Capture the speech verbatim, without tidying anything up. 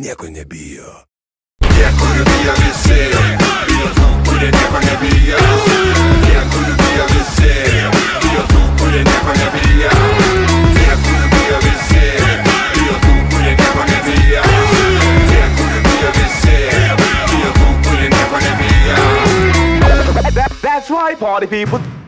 nieko nebijo. Tie, kurių bijo visi, bijo tų, kurie nieko nebijo. Tie, kurių bijo visi, bijo tų, kurie nieko nebijo. Tie, kurių bijo visi, bijo tų, kurie nieko nebijo. Tie, kurių bijo visi, bijo tų, kurie nieko nebijo. That, that's right, party people.